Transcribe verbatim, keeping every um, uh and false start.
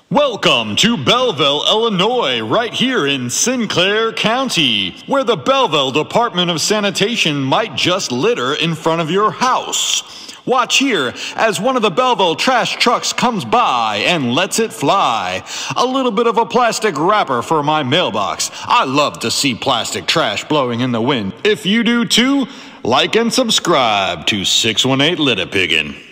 Welcome to Belleville, Illinois, right here in Sinclair County, where the Belleville Department of Sanitation might just litter in front of your house. Watch here as one of the Belleville trash trucks comes by and lets it fly. A little bit of a plastic wrapper for my mailbox. I love to see plastic trash blowing in the wind. If you do too, like and subscribe to six one eight Litter Piggin'.